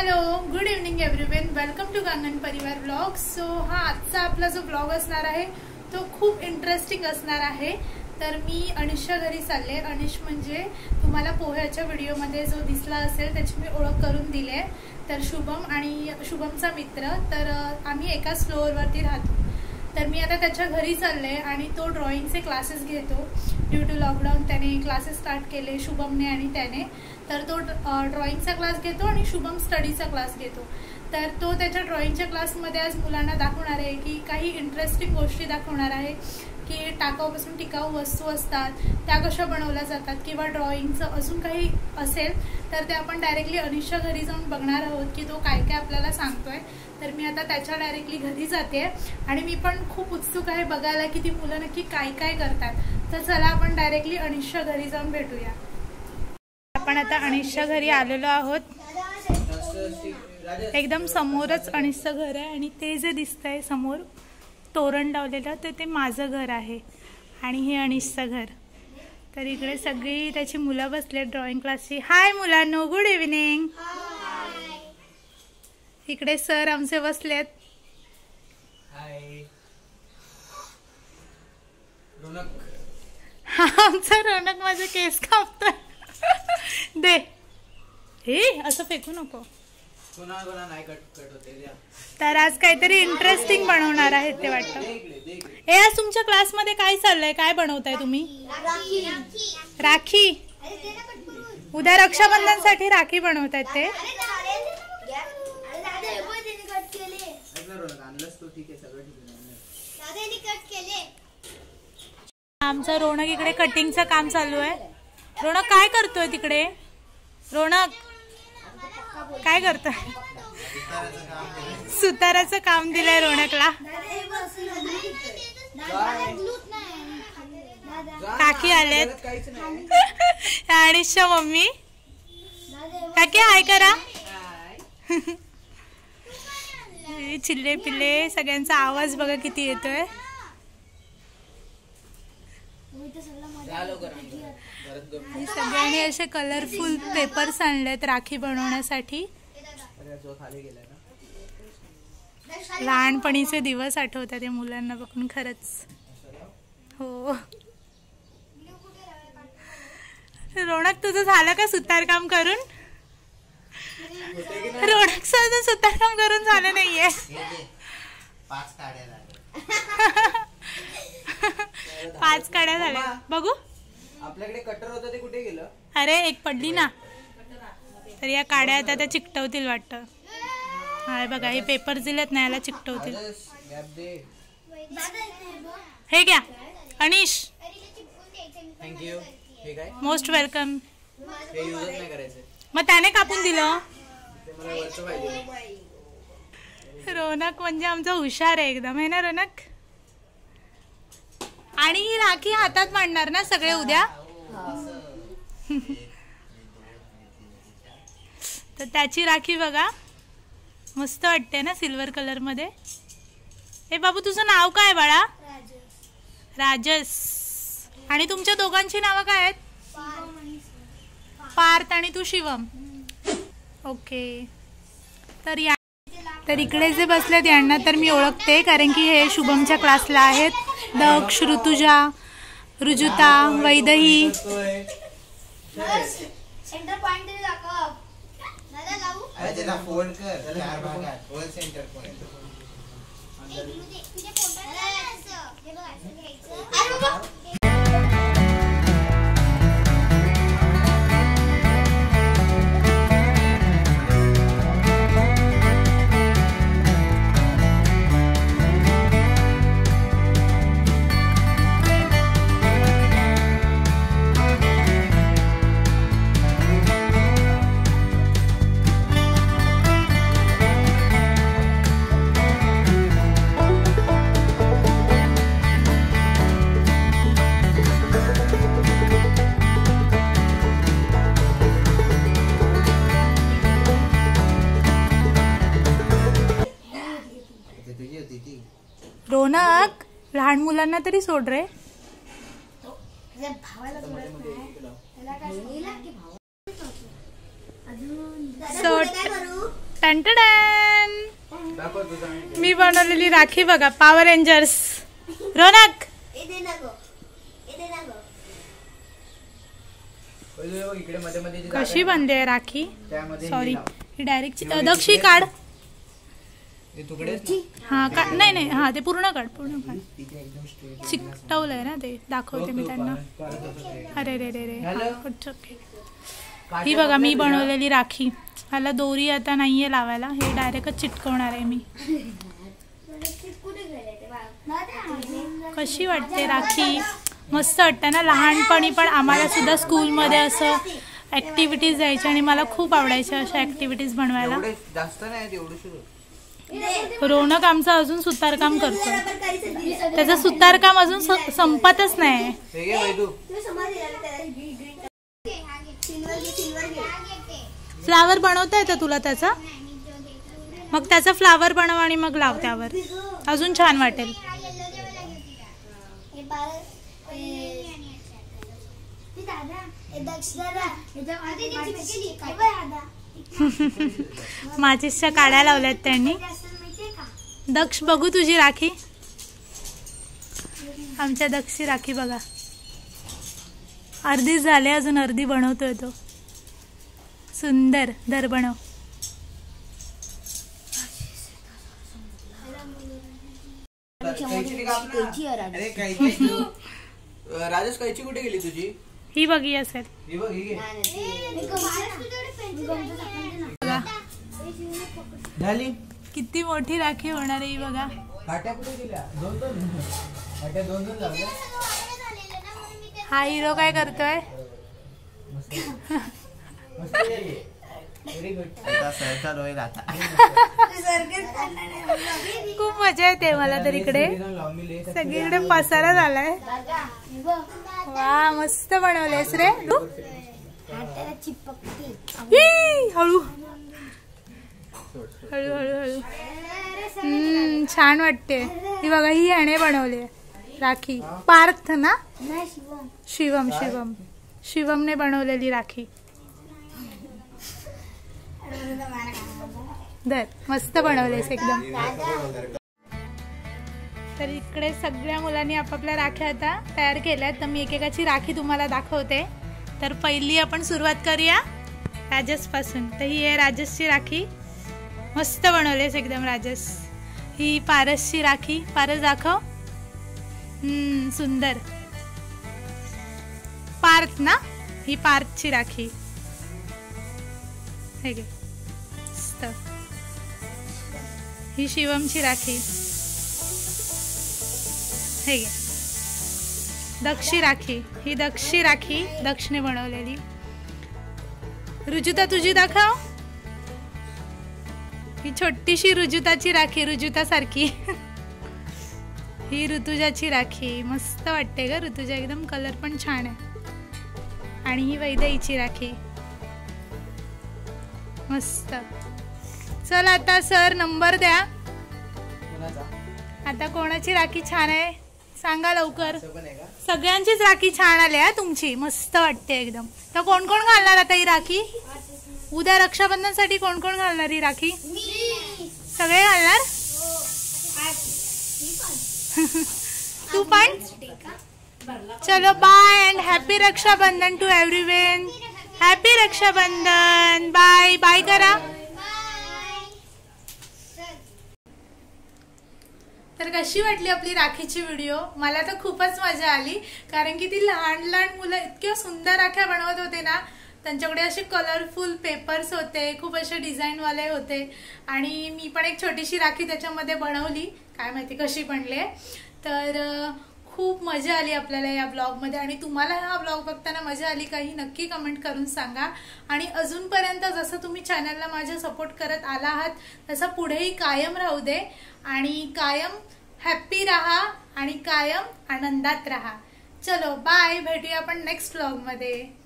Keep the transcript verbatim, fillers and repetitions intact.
Hello, good evening everyone. Welcome to Gangan परिवार blog. So हा आजचा आपला जो ब्लॉग असणार आहे तो खूप इंटरेस्टिंग असणार आहे. तर मी अनिशच्या घरी चालले. अनिश म्हणजे तुम्हाला पोह्याच्या व्हिडिओमध्ये जो दिसला असेल त्याची मी ओळख करून दिली. तर शुभम आणि शुभमचा मित्र. तर आम्ही एकाच फ्लोअरवरती राहतो. तर मी आता त्याच्या घरी चालले आणि तो ड्रॉइंगचे क्लासेस घेतो. ड्यू टू लॉकडाऊन त्याने क्लासेस स्टार्ट केले, शुभमने आणि त्याने. तर तो ड्रॉइंगचा क्लास घेतो आणि शुभम स्टडीचा क्लास घेतो. तर तो त्याच्या ड्रॉइंगच्या क्लासमध्ये आज मुलांना दाखवणार आहे की काही इंटरेस्टिंग गोष्टी दाखवणार आहे की टाकाऊपासून टिकाऊ वस्तू असतात त्या कशा बनवल्या जातात, किंवा ड्रॉइंगचं अजून काही असेल तर ते आपण डायरेक्टली अनिशच्या घरी जाऊन बघणार आहोत की तो काय काय आपल्याला सांगतोय. तर मी आता त्याच्या डायरेक्टली घरी जाते आणि मी पण खूप उत्सुक आहे बघायला की ती मुलं नक्की काय काय करतात. तर चला आपण डायरेक्टली अनिशच्या घरी जाऊन भेटूया. आपण आता अनिशच्या घरी आलेलो आहोत. एकदम समोरच अनिशचं घर आहे आणि ते जे दिसतंय समोर तोरण लावलेलं तर ते माझं घर आहे आणि हे अनिशचं घर. तर इकडे सगळी त्याची मुलं बसले ड्रॉइंग क्लासची. हाय मुलांनो, गुड इव्हनिंग. इकडे सर आमचे बसलेत. हा आमचा रोनक माझे केस कापतोय. दे हे असं फेकू नको. तर आज काहीतरी इंटरेस्टिंग बनवणार आहेत ते वाटतं. हे आज तुमच्या क्लासमध्ये काय चाललंय, काय बनवताय तुम्ही? राखी. उद्या रक्षाबंधनसाठी राखी बनवतायत ते. आमचा रोनक इकडे कटिंगचं काम चालू आहे. रोनक काय करतोय तिकडे? रोनक काय करतोय? सुताराचं काम दिलंय रोनकला. काकी आलेत. अनिशच्या मम्मी. काकी हाय करा. चिल्ले पिल्ले सगळ्यांचा आवाज बघा किती येतोय. सगळ्यांनी असे कलरफुल पेपर्स आणलेत राखी बनवण्यासाठी. लहानपणीचे दिवस आठवतात या मुलांना बघून खरंच. हो रोनक, तुझं झालं का सुतारकाम करून? रोनक सुद्धा सुतारकाम करून झालं नाहीये. पाच काड्या झाल्या. बघू आपल्याकडे कटर होतं ते कुठे गेलं? अरे एक पडली ना. तर या काड्या आता त्या चिकटवतील वाटतं. हाय बघा, हे पेपर दिलेत ना याला चिकटवतील. हे घ्या अनिश. थँक्यू. हे काय? Most welcome. हे यूजच नाही करायचं. मग त्याने कापून दिलं. ते मला वरचं पाहिजे. रोनक म्हणजे आमचा हुशार आहे एकदम, आहे ना रोनक? आणि ही राखी हातात मांडणार ना सगळे उद्या. तर त्याची राखी बघा मस्त वाटते ना सिल्वर कलर मध्ये. ए बाबू, तुझं नाव काय बाळा? राजस. आणि तुमच्या दोघांची नावं काय आहेत? पार्थ आणि तू शिवम. ओके. तर या तर इकडे जे बसलेत यांना तर मी ओळखते कारण की हे शुभमच्या क्लासला आहेत. दक्ष, ऋतुजा, रुजुता, वैदही. रोनक, लहान मुलांना तरी सोड रे. टन दाखव तुझा. मी बनवलेली राखी बघा, पॉवर रेंजर्स. रोनक इकडे मध्ये मध्ये जी कशी बनते राखी. त्यामध्ये सॉरी ही डायरेक्ट दक्षी काढ. हे तुकडे हा का नाही नाही हा ते पूर्ण काढ पूर्ण काढ. चिकटवलंय ना ते, दाखवते मी त्यांना. अरे रे रे रे ही बघा मी बनवलेली राखी. ह्याला दोरी आता नाहीये लावायला, हे डायरेक्टच चिटकवणार आहे मी. कशी वाटते राखी. मस्त वाटतं ना. लहानपणी पण आम्हाला सुद्धा स्कूलमध्ये असं ऍक्टिव्हिटीज द्यायच्या आणि मला खूप आवडायच्या अशा ऍक्टिव्हिटीज बनवायला. जास्त नाही तेवढं. रोनक आमचा अजून सुतारकाम करतो. त्याचं सुतारकाम अजून संपतच नाही. फ्लावर बनवता येतं तुला त्याचा. मग त्याचा फ्लावर बनव आणि मग लाव त्यावर, अजून छान वाटेल. माचिसच्या काड्या लावल्यात त्यांनी. दक्ष बघू तुझी राखी. आमच्या दक्षची राखी बघा, अर्धी झाले, अजून अर्धी बनवतोय तो. सुंदर. धर बनव. राजेश कैची कुठे गेली तुझी. ही बघी असेल. ही बघ, ही झाली. किती मोठी राखी होणार आहे ही बघा. काट्या कुठे गेल्या. दोन दोन काट्या दोन दोन लावल्या. हा हिरो काय करतोय. खूप मजा येते मला तर. इकडे सगळीकडे पसारा झालाय. वा मस्त बनवलेस रे तू. हळू हळू हळू हळू. हम्म छान वाटते. ही बघा ही ह्याने बनवली राखी. पार्थ ना. शिवम शिवम शिवमने बनवलेली राखी. धर. मस्त बनवलेस एकदम. तर इकडे सगळ्या मुलांनी आपापल्या राख्या आता तयार केल्यात. तर मी एकेकाची राखी तुम्हाला दाखवते. तर पहिली आपण सुरुवात करूया राजस पासून. तर ही आहे राजसची राखी. मस्त बनवलेस एकदम राजस. ही पारसची राखी. पारस दाखव. हम्म सुंदर. पार्थ ना. ही पार्थची राखी. हे घे. मस्त. ही शिवमची राखी. हे घे. दक्षी राखी. ही दक्षी राखी दक्षने बनवलेली. रुजुता तुझी दाखव. ही छोटीशी रुजुताची राखी. रुजुता सारखी. ही ऋतुजाची राखी. मस्त वाटते ग ऋतुजा. एकदम कलर पण छान आहे. आणि ही वैदेहीची राखी. मस्त. चल आता सर नंबर द्या. आता कोणाची राखी छान आहे सांगा लवकर. सगळ्यांचीच राखी छान आली आहे तुमची. मस्त वाटते एकदम. तर कोण कोण घालणार आता ही राखी. उद्या रक्षाबंधन साठी कोण कोण घालणार ही राखी. सगळे घालणार. तू पण. चलो bye and happy Rakshabandhan to everyone. Happy Rakshabandhan. Bye bye करा. तर कशी वाटली आपली राखीची व्हिडिओ. मला तर खूपच मजा आली. कारण की ती लहान लहान मुलं इतक्या सुंदर राख्या बनवत होते ना. त्यांच्याकडे असे कलरफुल पेपर्स होते. खूप असे डिझाईनवाले होते. आणि मी पण एक छोटीशी राखी त्याच्यामध्ये बनवली. काय माहिती कशी बनली. तर खूप मजा आली आपल्याला या ब्लॉगमध्ये. आणि तुम्हाला हा ब्लॉग बघताना मजा आली का ही नक्की कमेंट करून सांगा. आणि अजूनपर्यंत जसं तुम्ही चॅनलला माझ्या सपोर्ट करत आला आहात तसं पुढेही कायम राहू दे. आणि कायम हॅप्पी राहा आणि कायम आनंदात राहा. चलो बाय. भेटूया आपण नेक्स्ट ब्लॉगमध्ये.